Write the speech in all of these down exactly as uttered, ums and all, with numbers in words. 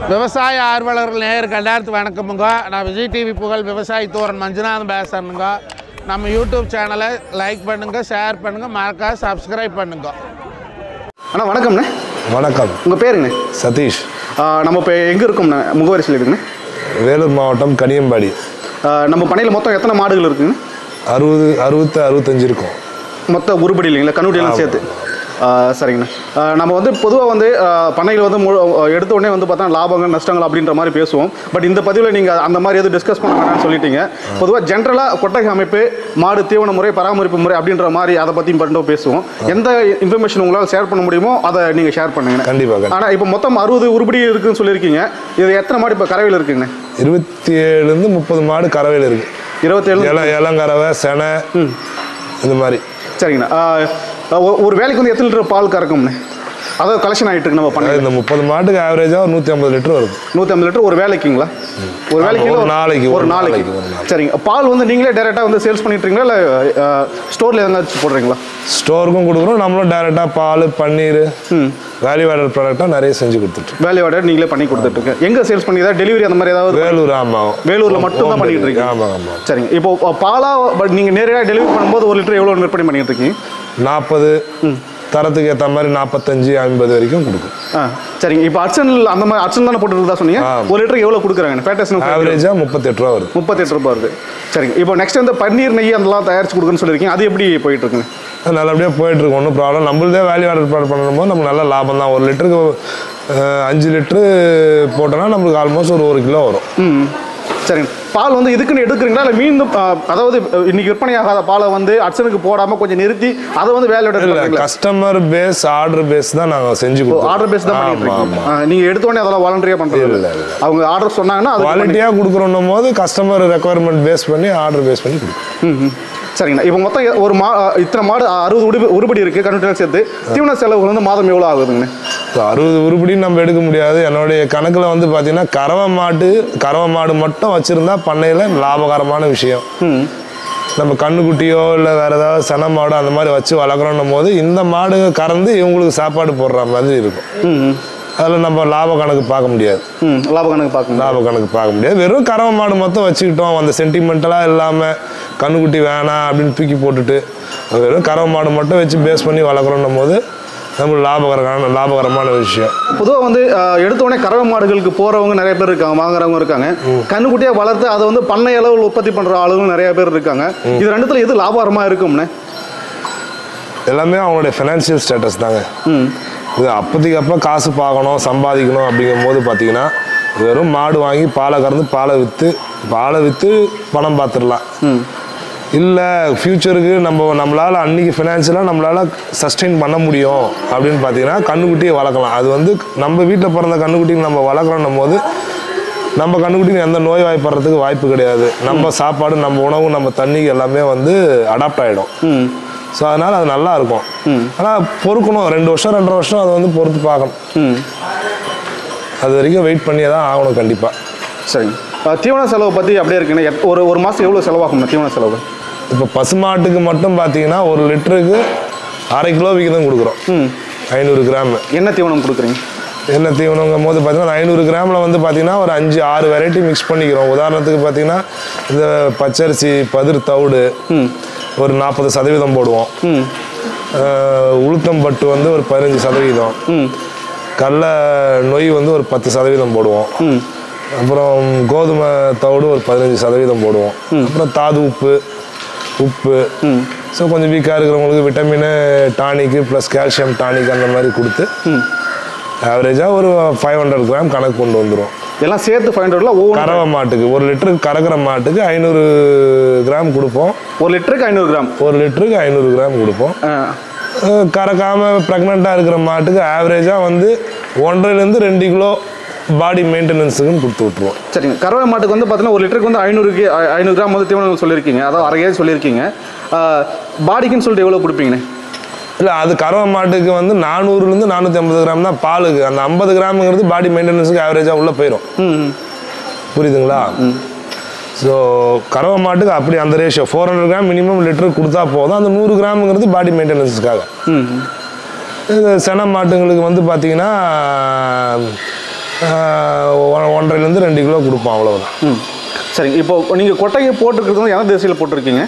விவசாய ஆர்வலர்கள் நேயருக்கு எல்லாருக்கும் வணக்கமுங்க. நான் விஜய் டிவி புகழ் விவசாயி தோரன் மஞ்சுநாதன் பேசுறேனுங்க. நம்ம யூடியூப் சேனலை லைக் பண்ணுங்க, ஷேர் பண்ணுங்க, மறக்காம சப்ஸ்கிரைப் பண்ணுங்க. அண்ணா வணக்கம்ண்ணே. வணக்கம். உங்கள் பேருங்கண்ணே? சதீஷ். நம்ம இப்போ எங்கே இருக்கோம்ண்ணே? முகவரி சொல்லிடுங்கண்ணே. வேலூர் மாவட்டம் கனியம்பாடி. நம்ம பண்ணையில் மொத்தம் எத்தனை மாடுகள் இருக்குங்க? அறுபது அறுபத்து அறுபத்தஞ்சு இருக்கும் மொத்த உருப்படி இல்லைங்களா, கண்ணுட்டியெல்லாம் சேர்த்து? சரிங்கண்ணா. நம்ம வந்து பொதுவாக வந்து பண்ணையில் வந்து எடுத்த உடனே வந்து பார்த்தா லாபங்கள் நஷ்டங்கள் அப்படின்ற மாதிரி பேசுவோம். பட் இந்த பதிவில் நீங்கள் அந்த மாதிரி எதுவும் டிஸ்கஸ் பண்ண வேணாம்னு சொல்லிட்டீங்க. பொதுவாக ஜென்ரலாக கொட்டகை அமைப்பு, மாடு தீவன முறை, பராமரிப்பு முறை அப்படின்ற மாதிரி அதை பற்றி மட்டும் பேசுவோம். எந்த இன்ஃபர்மேஷன் உங்களால் ஷேர் பண்ண முடியுமோ அதை நீங்கள் ஷேர் பண்ணுங்க. கண்டிப்பாக. ஆனால் இப்போ மொத்தம் அறுபது உருப்படி இருக்குன்னு சொல்லியிருக்கீங்க. இது எத்தனை மாடு இப்போ கறவையில் இருக்குங்கண்ணே? இருபத்தி ஏழுலேருந்து முப்பது மாடு கறவையில் இருக்குது. இருபத்தேழு இளம் இளங்கறவை, செனை இந்த மாதிரி. சரிங்கண்ணா. ஒரு வேலைக்கு வந்து எத்தனை லிட்டர் பால் கறக்கும்ண்ணே? அதாவது கலெக்ஷன் ஆகிட்டு இருக்கு நம்ம பண்ண. இந்த முப்பது மாட்டுக்கு ஆவரேஜாக ஒரு நூற்றி ஐம்பது லிட்டர் வருது. நூற்றி ஐம்பது லிட்டர் ஒரு வேலைக்குங்களா? ஒரு வேலைக்கு ஒரு நாளைக்கு ஒரு நாளைக்கு சரிங்க. பால் வந்து நீங்களே டேரெக்டாக வந்து சேல்ஸ் பண்ணிட்டுருங்களா இல்லை ஸ்டோரில் எதனாச்சும் போடுறீங்களா? ஸ்டோருக்கும் கொடுக்குறோம், நம்மளும் டேரெக்டாக பால், பன்னீர், வேல்யூ ஆடட் ப்ராடக்டாக நிறைய செஞ்சு கொடுத்துட்டு. வேல்யூ ஆடட் நீங்களே பண்ணி கொடுத்துட்ருக்கு. எங்கே சேல்ஸ் பண்ணி ஏதாவது டெலிவரி அந்த மாதிரி ஏதாவது? வேலூர். ஆமாம், வேலூரில் மட்டும் தான் பண்ணிட்டு இருக்கீங்க. ஆமாம் ஆமாம். சரிங்க. இப்போ பாலாக பட் நீங்கள் நேரடியாக டெலிவரி பண்ணும்போது ஒரு லிட்டர் எவ்வளோ விற்பனை பண்ணிட்டு இருக்கீங்க? நாற்பது, தரத்துக்கு ஏற்ற மாதிரி நாற்பத்தஞ்சு ஐம்பது வரைக்கும் கொடுக்கும். ஆ சரிங்க. இப்போ அர்ச்சன் அந்த மாதிரி அர்ச்சன் தானே போட்டுருக்கா சொன்னீங்க? ஒரு லிட்டருக்கு எவ்வளோ கொடுக்குறாங்க? ஃபேட்டஸ் ஆவரேஜாக முப்பத்தெட்டு ரூபா வருது. முப்பத்தெட்டு ரூபா வருது. சரிங்க. இப்போ நெக்ஸ்ட் வந்து பன்னீர், நெய் அதெல்லாம் தயாரிச்சு கொடுக்குன்னு சொல்லியிருக்கீங்க. அது எப்படி போயிட்டு இருக்குங்க? நல்லபடியாக போயிட்டுருக்கு, ஒன்றும் ப்ராப்ளம். நம்மளதே வேல்யூ ஆடட் ப்ராடக்ட் பண்ணும்போது நமக்கு நல்ல லாபம் தான். ஒரு லிட்டருக்கு அஞ்சு லிட்ரு போட்டோன்னா நம்மளுக்கு ஆல்மோஸ்ட் ஒரு ஒரு கிலோ வரும். ம் சரிங்க. பால் வந்து இதுக்குன்னு எடுக்கிறீங்களா இல்லை மீண்டும் அதாவது இன்னைக்கு விற்பனை ஆகாத பாலை வந்து அர்ச்சனுக்கு போடாமல் கொஞ்சம் நிறுத்தி அதை வந்து வேலையோட? இல்லை, கஸ்டமர் பேஸ், ஆர்டர் பேஸ் தான் நாங்கள் செஞ்சு கொடுப்போம். ஆர்டர் பேஸ் தான் பண்ணிட்டு இருக்கோம். நீங்கள் எடுத்தோடனே அதெல்லாம் வாலண்டரியாக பண்ணுறது இல்லை. அவங்க ஆர்டர் சொன்னாங்கன்னா அது வாலண்டியாக கொடுக்குறோன்னும் போது கஸ்டமர் ரெக்குவயர்மெண்ட் பேஸ் பண்ணி ஆர்டர் பேஸ் பண்ணி கொடுக்கும். ம் சரிங்கண்ணா. இப்போ மொத்தம் ஒரு மா இத்தனை மாடு அறுபது உருப்படி உருப்படி இருக்குது கண்ணுட்டியெல்லாம் சேர்த்து. தீவன செலவுகள் வந்து மாதம் எவ்வளோ ஆகுதுங்கண்ணே? அறுபது உருப்படி நம்ம எடுக்க முடியாது. என்னுடைய கணக்கில் வந்து பார்த்தீங்கன்னா கறவை மாட்டு கறவை மாடு மட்டும் வச்சுருந்தா பண்ணையில் லாபகரமான விஷயம். நம்ம கண்ணுக்குட்டியோ இல்லை வேறு ஏதாவது சென மாடோ அந்த மாதிரி வச்சு வளர்க்குறோன்னும் போது இந்த மாடு கறந்து இவங்களுக்கு சாப்பாடு போடுற மாதிரி இருக்கும். அதில் நம்ம லாப கணக்கு பார்க்க முடியாது. லாப கணக்கு பார்க்க லாப கணக்கு பார்க்க முடியாது. வெறும் கறவை மாடு மொத்தம் வச்சுக்கிட்டோம், அந்த சென்டிமெண்டலாக இல்லாமல் கண்ணுக்குட்டி வேணாம் அப்படின்னு தூக்கி போட்டுட்டு வெறும் கறவை மாடு மட்டும் வச்சு பேஸ் பண்ணி வளர்க்குறோன்னும் போது நம்மளுக்கு லாபகரமான லாபகரமான விஷயம். பொதுவாக வந்து எடுத்தோடனே கறவை மாடுகளுக்கு போகிறவங்க நிறைய பேர் இருக்காங்க, வாங்குறவங்க இருக்காங்க. கண்ணுக்குட்டியாக வளர்த்து அதை வந்து பண்ணை அளவில் உற்பத்தி பண்ணுற ஆளுங்களும் நிறைய பேர் இருக்காங்க. இது ரெண்டுத்துல எது லாபகரமாக இருக்கும்னே? எல்லாமே அவங்களுடைய ஃபினான்ஷியல் ஸ்டேட்டஸ் தாங்க. இது அப்போதைக்கு அப்போ காசு பார்க்கணும், சம்பாதிக்கணும் அப்படிங்கும் போது பார்த்தீங்கன்னா வெறும் மாடு வாங்கி பாலை கறந்து பாலை விற்று பாலை விற்று பணம் பார்த்துடலாம். இல்லை ஃப்யூச்சருக்கு நம்ம நம்மளால் அன்றைக்கி ஃபினான்ஷியலாக நம்மளால் சஸ்டெயின் பண்ண முடியும் அப்படின்னு பார்த்தீங்கன்னா கண்ணுக்குட்டியை வளர்க்கலாம். அது வந்து நம்ம வீட்டில் பிறந்த கண்ணுக்குட்டிக்கு நம்ம வளர்க்குறோன்னும் போது நம்ம கண்ணுக்குட்டிக்கு எந்த நோய் வாய்ப்படுறதுக்கு வாய்ப்பு கிடையாது. நம்ம சாப்பாடு, நம்ம உணவு, நம்ம தண்ணிக்கு எல்லாமே வந்து அடாப்ட் ஆகிடும். ஸோ அதனால் அது நல்லா இருக்கும். ஆனால் பொறுக்கணும், ரெண்டு வருஷம் ரெண்டரை வருஷம் அதை வந்து பொறுத்து பார்க்கணும். அது வரைக்கும் வெயிட் பண்ணியே தான் ஆகணும் கண்டிப்பாக. சரிங்க. தீவன செலவு பற்றி அப்படியே இருக்குண்ணே. ஒரு ஒரு மாதம் எவ்வளோ செலவாகும் தீவன செலவு? இப்போ பசுமாட்டுக்கு மட்டும் பார்த்தீங்கன்னா ஒரு லிட்டருக்கு அரை கிலோ விகிதம் கொடுக்குறோம். ஐநூறு கிராம் என்ன தீவனம் கொடுக்குறீங்க? என்ன தீவனங்கும் போது பார்த்தீங்கன்னா ஐநூறு கிராமில் வந்து பார்த்தீங்கன்னா ஒரு அஞ்சு ஆறு வெரைட்டி மிக்ஸ் பண்ணிக்கிறோம். உதாரணத்துக்கு பார்த்தீங்கன்னா இந்த பச்சரிசி, பதிர் தவிடு ஒரு நாற்பது சதவீதம் போடுவோம். உளுத்தம்பட்டு வந்து ஒரு பதினஞ்சு சதவீதம், கடலை நொய் வந்து ஒரு பத்து சதவீதம் போடுவோம். அப்புறம் கோதுமை தவிடு ஒரு பதினஞ்சு சதவீதம் போடுவோம். அப்புறம் தாது உப்பு உப்பு ஸோ கொஞ்சம் வீக்காக இருக்கிறவங்களுக்கு vitamin tonic plus calcium tonic அந்த மாதிரி கொடுத்து ஆவரேஜாக ஒரு ஃபைவ் ஹண்ட்ரட் கிராம் கணக்கு கொண்டு வந்துடும். எல்லாம் சேர்த்து ஃபைவ் ஹண்ட்ரட்ல ஒவ்வொரு கறவை மாட்டுக்கு ஒரு லிட்டருக்கு கறக்கிற மாட்டுக்கு ஐநூறு கிராம் கொடுப்போம். ஒரு லிட்டருக்கு ஐநூறு கிராம் ஒரு லிட்டருக்கு ஐநூறு கிராம் கொடுப்போம். கறக்காமல் ப்ரெக்னெண்ட்டாக இருக்கிற மாட்டுக்கு ஆவரேஜாக வந்து ஒன்றரைலேருந்து ரெண்டு கிலோ பாடி மெயின்டெனன்ஸுக்குன்னு கொடுத்து விட்ருவோம். சரிங்க. கறவை மாட்டுக்கு வந்து பார்த்தீங்கன்னா ஒரு லிட்டருக்கு வந்து ஐநூறுக்கு ஐநூறு கிராம் வந்து தீவனம் சொல்லியிருக்கீங்க, அதாவது அரை கேஜி சொல்லியிருக்கீங்க. பாடிக்குன்னு சொல்லிட்டு எவ்வளோ கொடுப்பீங்கண்ணே? இல்லை, அது கறவை மாட்டுக்கு வந்து நானூறுலேருந்து நானூற்றி ஐம்பது கிராம் தான் பாலுக்கு. அந்த ஐம்பது கிராமுங்கிறது பாடி மெயின்டெனன்ஸுக்கு ஆவரேஜாக உள்ளே போயிடும். புரியுதுங்களா? ஸோ கறவை மாட்டுக்கு அப்படி அந்த ratio four hundred gram minimum லிட்டருக்கு கொடுத்தா போதும். அந்த நூறு கிராமுங்கிறது பாடி மெயின்டெனன்ஸுக்காக. இது சென மாட்டுங்களுக்கு வந்து பார்த்தீங்கன்னா ஒன்றரைலேருந்து ரெண்டு கிலோ கொடுப்போம், அவ்வளோதான். ம் சரிங்க. இப்போ நீங்கள் கொட்டையை போட்டுருக்கிறது வந்து எந்த திசையில் போட்டிருக்கீங்க?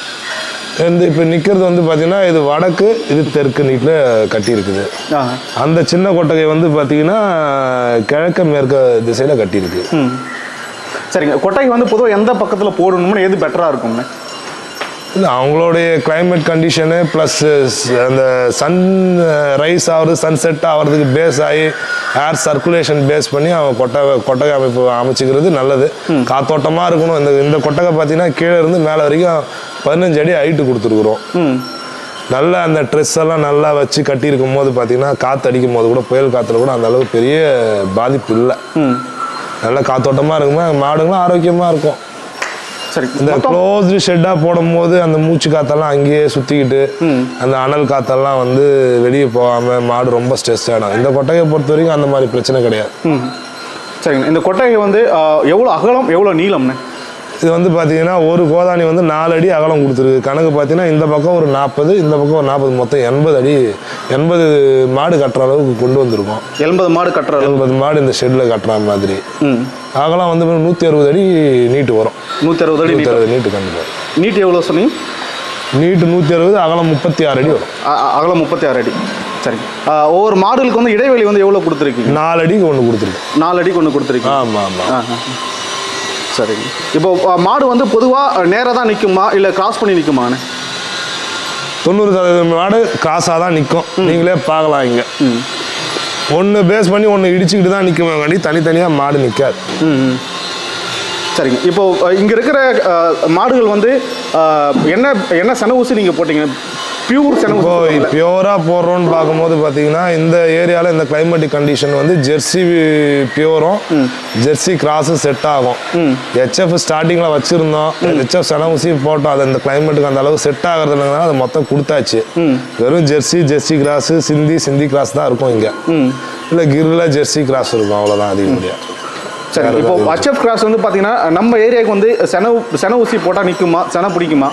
இந்த இப்போ நிற்கிறது வந்து பார்த்தீங்கன்னா இது வடக்கு, இது தெற்கு நீட்டில் கட்டியிருக்குது. அந்த சின்ன கொட்டகை வந்து பார்த்தீங்கன்னா கிழக்கு மேற்கு திசையில் கட்டியிருக்கு. ம் சரிங்க. கொட்டகை வந்து பொதுவாக எந்த பக்கத்தில் போடணும்னு எது பெட்டராக இருக்கும்னு? இல்லை, அவங்களுடைய கிளைமேட் கண்டிஷனு ப்ளஸ் அந்த சன் ரைஸ் ஆகிறது, சன்செட் ஆகிறதுக்கு பேஸ் ஆகி ஏர் சர்க்குலேஷன் பேஸ் பண்ணி அவன் கொட்டகை கொட்டகை அமைப்பு அமைச்சிக்கிறது நல்லது. காத்தோட்டமாக இருக்கணும். இந்த இந்த கொட்டகை பார்த்தீங்கன்னா கீழே இருந்து மேலே வரைக்கும் பதினஞ்சு அடி ஹைட்டு கொடுத்துருக்குறோம். நல்லா அந்த ட்ரெஸ் எல்லாம் நல்லா வச்சு கட்டியிருக்கும் போது பார்த்தீங்கன்னா காற்று அடிக்கும் போது கூட, புயல் காற்றுல கூட அந்த அளவுக்கு பெரிய பாதிப்பு இல்லை. நல்லா காத்தோட்டமாக இருக்குமா, மாடுங்களும் ஆரோக்கியமாக இருக்கும். சரி. இந்த க்ளோஸ்டு ஷெட்டாக போடும் போது அந்த மூச்சு காற்றெல்லாம் அங்கேயே சுற்றிக்கிட்டு அந்த அனல் காற்றெல்லாம் வந்து வெளியே போகாமல் மாடு ரொம்ப ஸ்ட்ரெஸ் ஆகிடும். இந்த கொட்டகையை பொறுத்த வரைக்கும் அந்த மாதிரி பிரச்சனை கிடையாது. சரிங்க. இந்த கொட்டகை வந்து எவ்வளோ அகலம் எவ்வளோ நீளம்னு? இது வந்து பார்த்தீங்கன்னா ஒரு கோதானி வந்து நாலு அடி அகலம் கொடுத்துருக்கு. கணக்கு பார்த்தீங்கன்னா இந்த பக்கம் ஒரு நாற்பது, இந்த பக்கம் ஒரு நாற்பது, மொத்தம் எண்பது அடி எண்பது மாடு கட்டுற அளவுக்கு கொண்டு வந்திருக்கோம். எண்பது மாடு கட்டுற எண்பது மாடு இந்த ஷெட்டில் கட்டுற மாதிரி. அகலம் வந்து நூற்றி அறுபது அடி நீட்டு வரும். நூற்றி அறுபது அடி நூற்றி அறுபது நீட்டு கண்டிப்பாக. நீட்டு எவ்வளோ சொன்னீங்க? நீட்டு நூற்றி அறுபது, அகலம் முப்பத்தி ஆறு அடி வரும். அகலம் முப்பத்தி ஆறு அடி. சரிங்க. ஒவ்வொரு மாடுகளுக்கு வந்து இடைவெளி வந்து எவ்வளோ கொடுத்துருக்கீங்க? நாலு அடிக்கு ஒன்று கொடுத்துருக்கு. நாலு அடிக்கு ஒன்று கொடுத்துருக்கீங்க. ஆமாம் ஆமாம். சரிங்க. இப்போ மாடு வந்து பொதுவாக நேராக தான் நிற்குமா இல்லை கிராஸ் பண்ணி நிற்குமாண்ணே? தொண்ணூறு சதவீதம் மாடு கிராஸாக தான் நிற்கும். நீங்களே பார்க்கலாம். இங்கே ஒன்று பேஸ் பண்ணி ஒன்று இடிச்சுக்கிட்டு தான் நிற்குமாங்காண்டி தனித்தனியாக மாடு நிற்காது. ம் சரிங்க. இப்போ இங்கே இருக்கிற மாடுகள் வந்து என்ன என்ன சென ஊசி நீங்கள் போட்டீங்க? பியூர் சென ஊசி. பியூராக போடுறோன்னு பார்க்கும்போது பார்த்தீங்கன்னா இந்த ஏரியாவில் இந்த கிளைமேட்டிக் கண்டிஷன் வந்து ஜெர்சி பியூரும் ஜெர்சி கிராஸும் செட் ஆகும். ஹெச்எஃப் ஸ்டார்டிங்கில் வச்சுருந்தோம். ஹெச்எஃப் சென ஊசி போட்டோம். அது இந்த கிளைமேட்டுக்கு அந்த அளவு செட் ஆகிறது இல்லைங்கன்னா அது மொத்தம் கொடுத்தாச்சு. வெறும் ஜெர்சி ஜெர்சி கிராஸு சிந்தி சிந்தி கிராஸ் தான் இருக்கும் இங்கே. இல்லை கிரில் ஜெர்சி கிராஸ் இருக்கும், அவ்வளோதான் அதிகப்படியாக. சரி. இப்போ ஹெச்எஃப் கிராஸ் வந்து பார்த்தீங்கன்னா நம்ம ஏரியாவுக்கு வந்து சென சென ஊசி போட்டால் நிற்குமா, சென பிடிக்குமா?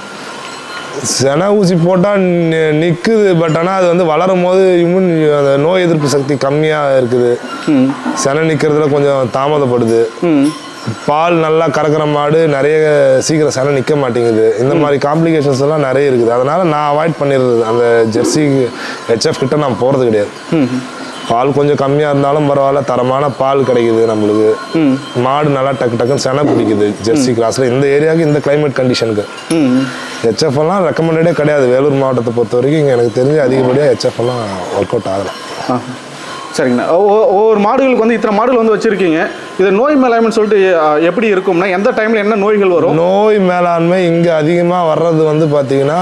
சென ஊசி போட்டால் நிற்குது. பட் ஆனால் அது வந்து வளரும் போது இம்யூன் அந்த நோய் எதிர்ப்பு சக்தி கம்மியாக இருக்குது. சென நிற்கிறதுல கொஞ்சம் தாமதப்படுது. பால் நல்லா கறக்கிற மாடு நிறைய சீக்கிரம் சென நிற்க மாட்டேங்குது. இந்த மாதிரி காம்ப்ளிகேஷன்ஸ் எல்லாம் நிறைய இருக்குது. அதனால் நான் அவாய்ட் பண்ணிடுறது. அந்த ஜெர்சி ஹெச்எஃப் கிட்ட நான் போகிறது கிடையாது. பால் கொஞ்சம் கம்மியாக இருந்தாலும் பரவாயில்ல, தரமான பால் கிடைக்குது நம்மளுக்கு. மாடு நல்லா டக்கு டக்குன்னு சென பிடிக்குது ஜெர்சி கிராஸில். இந்த ஏரியாவுக்கு இந்த கிளைமேட் கண்டிஷனுக்கு ஹெச்எஃப் எல்லாம் ரெக்கமெண்டடே கிடையாது. வேலூர் மாவட்டத்தை பொறுத்த வரைக்கும் இங்கே எனக்கு தெரிஞ்சு அதிகப்படியாக ஹெச்எஃப் எல்லாம் ஒர்க் அவுட் ஆகலை. சரிங்கண்ணா. ஒவ்வொரு மாடுகளுக்கு வந்து இத்தனை மாடுகள் வந்து வச்சுருக்கீங்க. இது நோய் மேலாண்மைன்னு சொல்லிட்டு எப்படி இருக்கும்னா எந்த டைமில் என்ன நோய்கள் வரும்? நோய் மேலாண்மை இங்கே அதிகமாக வர்றது வந்து பார்த்தீங்கன்னா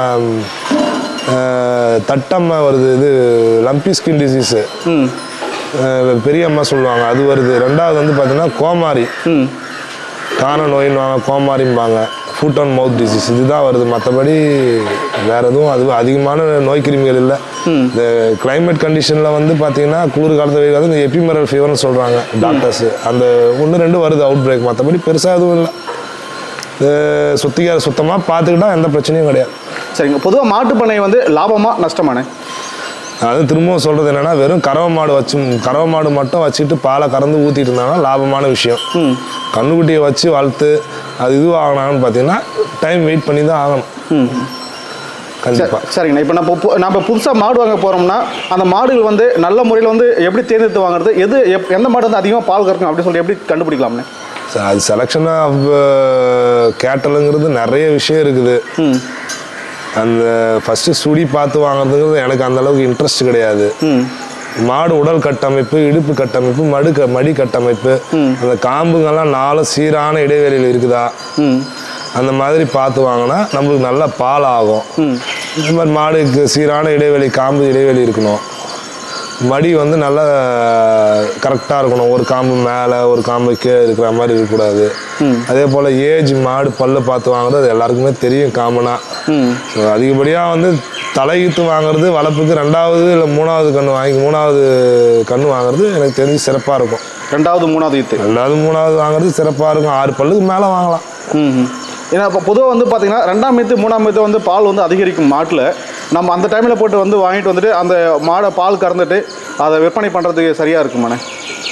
தட்டம்மா வருது. இது லம்பி ஸ்கின் டிசீஸு பெரியம்மா சொல்லுவாங்க, அது வருது. ரெண்டாவது வந்து பார்த்தீங்கன்னா கோமாரி, காண நோயின்வாங்க, கோமாரிம்பாங்க. ஃபுட் அண்ட் மவுத் டிசீஸ் இதுதான் வருது. மற்றபடி வேறு எதுவும் அது அதிகமான நோய் கிருமிகள் இல்லை. இந்த கிளைமேட் கண்டிஷனில் வந்து பார்த்தீங்கன்னா குளிர் காலத்தில் வெயில் காலத்தில் இந்த எபிமெரல் ஃபீவர்னு சொல்கிறாங்க டாக்டர்ஸு. அந்த ஒன்று ரெண்டு வருது அவுட் பிரேக். மற்றபடி பெருசாக எதுவும் இல்லை. சுத்திகார சுத்தமாக பார்த்துக்கிட்டா எந்த பிரச்சனையும் கிடையாது. சரிங்க. பொதுவாக மாட்டு பண்ணை வந்து லாபமாக நஷ்டமானே? அது திரும்பவும் சொல்கிறது என்னென்னா, வெறும் கறவை மாடு வச்சு கறவை மாடு மட்டும் வச்சுக்கிட்டு பாலை கறந்து ஊற்றிட்டு இருந்தாங்கன்னா லாபமான விஷயம். கண்ணுக்குட்டியை வச்சு வளர்த்து அது இது ஆகணும்னு பார்த்தீங்கன்னா டைம் வெயிட் பண்ணி தான் ஆகணும். கண்டிப்பாக. சரிங்கண்ணா. இப்போ நம்ம நம்ம புதுசாக மாடு வாங்க போகிறோம்னா அந்த மாடுகள் வந்து நல்ல முறையில் வந்து எப்படி தேர்ந்தெடுத்து வாங்குறது, எது எந்த மாடு வந்து அதிகமாக பால் கறக்கும் அப்படின்னு சொல்லிட்டு எப்படி கண்டுபிடிக்கலாம்னே? அது செலெக்ஷன் ஆஃப் கேட்டலுங்கிறது நிறைய விஷயம் இருக்குது. அந்த ஃபஸ்ட்டு சுடி பார்த்து வாங்குறதுங்கிறது எனக்கு அந்தளவுக்கு இன்ட்ரெஸ்ட் கிடையாது. மாடு உடல் கட்டமைப்பு, இடுப்பு கட்டமைப்பு, மடு க மடி கட்டமைப்பு, அந்த காம்புங்கள்லாம் நாலும் சீரான இடைவெளியில் இருக்குதா, அந்த மாதிரி பார்த்து வாங்கினா நம்மளுக்கு நல்ல பால் ஆகும். இந்த மாதிரி மாடுக்கு சீரான இடைவெளி, காம்பு இடைவெளி இருக்கணும். மடி வந்து நல்லா கரெக்டாக இருக்கணும். ஒரு காம்பு மேலே ஒரு காம்பு கீழே இருக்கிற மாதிரி இருக்கக்கூடாது. அதே போல் ஏஜ் மாடு பல்லு பார்த்து வாங்குறது அது எல்லாருக்குமே தெரியும் காமனாக. ஸோ அதிகப்படியாக வந்து தலையீத்து வாங்குறது வளர்ப்புக்கு ரெண்டாவது இல்லை மூணாவது கன்று வாங்கி மூணாவது கன்று வாங்குறது எனக்கு தெரிஞ்சு சிறப்பாக இருக்கும். ரெண்டாவது மூணாவது ஈத்து ரெண்டாவது மூணாவது வாங்குறது சிறப்பாக இருக்கும். ஆறு பல்லுக்கு மேலே வாங்கலாம். ஏன்னா இப்போ பொதுவாக வந்து பார்த்தீங்கன்னா ரெண்டாம் மீத்து மூணாம் மீத்து வந்து பால் வந்து அதிகரிக்கும் மாட்டில். நம்ம அந்த டைமில் போட்டு வந்து வாங்கிட்டு வந்துட்டு அந்த மாடை பால் கறந்துட்டு அதை விற்பனை பண்ணுறதுக்கு சரியாக இருக்குமாண்ணே?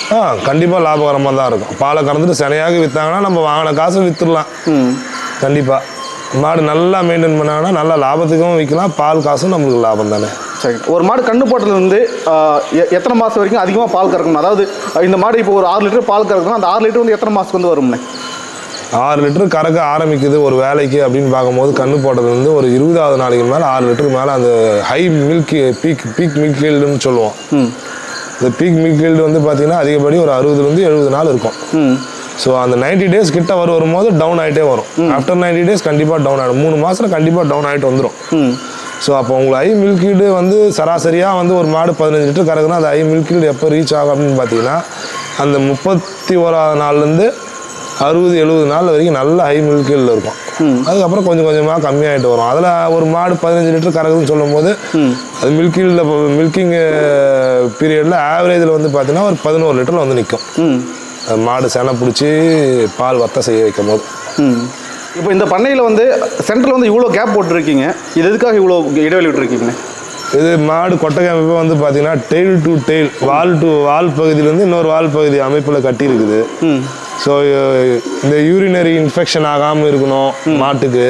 ஆ கண்டிப்பாக லாபகரமாக தான் இருக்கும். பாலை கறந்துட்டு சினையாக விற்றாங்கன்னா நம்ம வாங்கின காசு விற்றுடலாம். கண்டிப்பாக மாடு நல்லா மெயின்டைன் பண்ணாங்கன்னா நல்லா லாபத்துக்கும் விற்கலாம், பால் காசும் நம்மளுக்கு லாபம் தானே. சரி, ஒரு மாடு கண்ணு போட்டதுலேருந்து எத்தனை மாதம் வரைக்கும் அதிகமாக பால் கறக்கணும்? அதாவது இந்த மாடு இப்போ ஒரு ஆறு லிட்டர் பால் கறக்கணும், அந்த ஆறு லிட்டர் வந்து எத்தனை மாதத்துக்கு வந்து வரும்னே? ஆறு லிட்டர் கறக்க ஆரம்பிக்குது ஒரு வேலைக்கு அப்படின்னு பார்க்கும்போது கண்ணு போட்டது வந்து ஒரு இருபதாவது நாளைக்கு மேலே ஆறு லிட்டருக்கு மேலே அந்த high milk peak peak milk ஈல்டுன்னு சொல்லுவோம். இந்த பீக் மில்க் ஈல்டு வந்து பார்த்தீங்கன்னா அதிகப்படி ஒரு அறுபதுலேருந்து எழுபது நாள் இருக்கும். ஸோ அந்த நைன்டி டேஸ் கிட்ட வர வரும்போது டவுன் ஆகிட்டே வரும். ஆஃப்டர் நைன்டி டேஸ் கண்டிப்பாக டவுன் ஆகிடும். மூணு மாதத்தில் கண்டிப்பாக டவுன் ஆகிட்டு வந்துடும். ஸோ அப்போ உங்களுக்கு ஐ மில்க் ஈல்டு வந்து சராசரியாக வந்து ஒரு மாடு பதினஞ்சு லிட்டர் கறக்குன்னா அந்த ஐ மில்க் ஈல்டு எப்போ ரீச் ஆகும் அப்படின்னு பார்த்தீங்கன்னா அந்த முப்பத்தி ஓராவது நாள்லேருந்து அறுபது எழுபது நாள் வரைக்கும் நல்ல ஹை மில்க் ஈல்டு இருக்கும். அதுக்கப்புறம் கொஞ்சம் கொஞ்சமாக கம்மியாகிட்டு வரும். அதில் ஒரு மாடு பதினஞ்சு லிட்டர் கறக்குதுன்னு சொல்லும் போது அது மில்க் ஈல்டில் மில்கிங் பீரியடில் ஆவரேஜில் வந்து பார்த்தீங்கன்னா ஒரு பதினோரு லிட்டரில் வந்து நிற்கும். மாடு செனை பிடிச்சி பால் வத்த செய்ய வைக்கும் போது. இப்போ இந்த பண்ணையில் வந்து சென்டரில் வந்து இவ்வளோ கேப் போட்டுருக்கீங்க, இது எதுக்காக இவ்வளோ இடைவெளி விட்டுருக்கீங்க? இது மாடு கொட்டை அமைப்பு வந்து பார்த்தீங்கன்னா டெய்ல் டு டெய்ல், வால் டு வால் பகுதியிலேருந்து இன்னொரு வால் பகுதி அமைப்பில் கட்டியிருக்குது. ஸோ இந்த யூரினரி இன்ஃபெக்ஷன் ஆகாமல் இருக்கணும், மாட்டுக்கு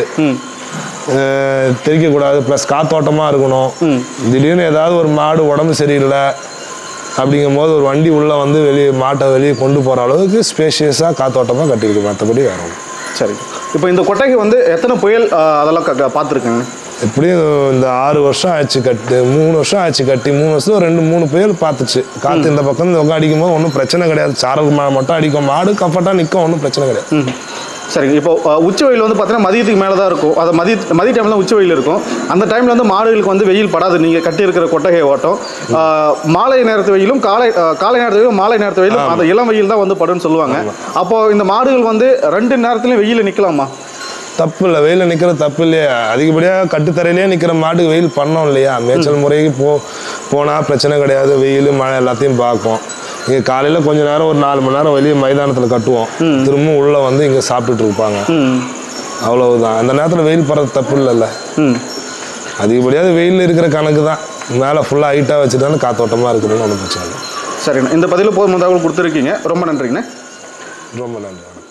தெரிக்கக்கூடாது, ப்ளஸ் காத்தோட்டமாக இருக்கணும். திடீர்னு ஏதாவது ஒரு மாடு உடம்பு சரியில்லை அப்படிங்கும் போது ஒரு வண்டி உள்ளே வந்து வெளியே மாட்டை வெளியே கொண்டு போகிற அளவுக்கு ஸ்பேஷியஸாக காத்தோட்டமாக கட்டியிருக்கு, மற்றபடி வேறு. சரி, இப்போ இந்த கொட்டைக்கு வந்து எத்தனை புயல் அதெல்லாம் பார்த்துருக்குங்க? எப்படியும் இந்த ஆறு வருஷம் ஆச்சு கட்டு, மூணு வருஷம் ஆச்சு கட்டி, மூணு வருஷம் ரெண்டு மூணு புயல் பார்த்துச்சு. காற்று இந்த பக்கம் இந்த பக்கம் அடிக்கும் போது ஒன்றும் பிரச்சனை கிடையாது. சாரல் மழை மட்டும் அடிக்கும், மாடு கம்ஃபர்ட்டாக நிற்கும், ஒன்றும் பிரச்சனை கிடையாது. சரிங்க, இப்போ உச்சி வெயில் வந்து பார்த்தீங்கன்னா மதியத்துக்கு மேலே தான் இருக்கும். அது மதிய மதிய டைமில் தான் உச்சி வெயில் இருக்கும். அந்த டைமில் வந்து மாடுகளுக்கு வந்து வெயில் படாது. நீங்கள் கட்டியிருக்கிற கொட்டகை ஓட்டம் மாலை நேரத்து வெயிலும் காலை காலை நேரத்து வெயிலும் மாலை நேரத்து வெயிலும் அந்த இளம் வெயில் தான் வந்து படுன்னு சொல்லுவாங்க. அப்போது இந்த மாடுகள் வந்து ரெண்டு நேரத்துலையும் வெயிலில் நிற்கலாமா? தப்பு இல்லை, வெயிலில் நிற்கிறது தப்பு இல்லையா? அதிகப்படியாக கட்டுத்தரையிலே நிற்கிற மாட்டுக்கு வெயில் பண்ணோம் இல்லையா? மேய்ச்சல் முறைக்கு போ போனால் பிரச்சனை கிடையாது, வெயில் மழை எல்லாத்தையும் பார்க்கும். இங்கே காலையில் கொஞ்சம் நேரம் ஒரு நாலு மணி நேரம் வெளியே மைதானத்தில் கட்டுவோம், திரும்பவும் உள்ளே வந்து இங்கே சாப்பிட்டுட்டு இருப்பாங்க, அவ்வளவுதான். அந்த நேரத்தில் வெயில் படுறது தப்பு இல்லைல்ல. அதிகப்படியாக வெயில் இருக்கிற கணக்கு தான், மேலே ஃபுல்லாக ஹைட்டாக வச்சுட்டாலும் காத்தோட்டமாக இருக்குதுன்னு ஒன்றும் பிரச்சனை இல்லை. சரிண்ணா, இந்த பதிவில் போதும் தகவல் கொடுத்துருக்கீங்க, ரொம்ப நன்றிங்கண்ணே. ரொம்ப நன்றி.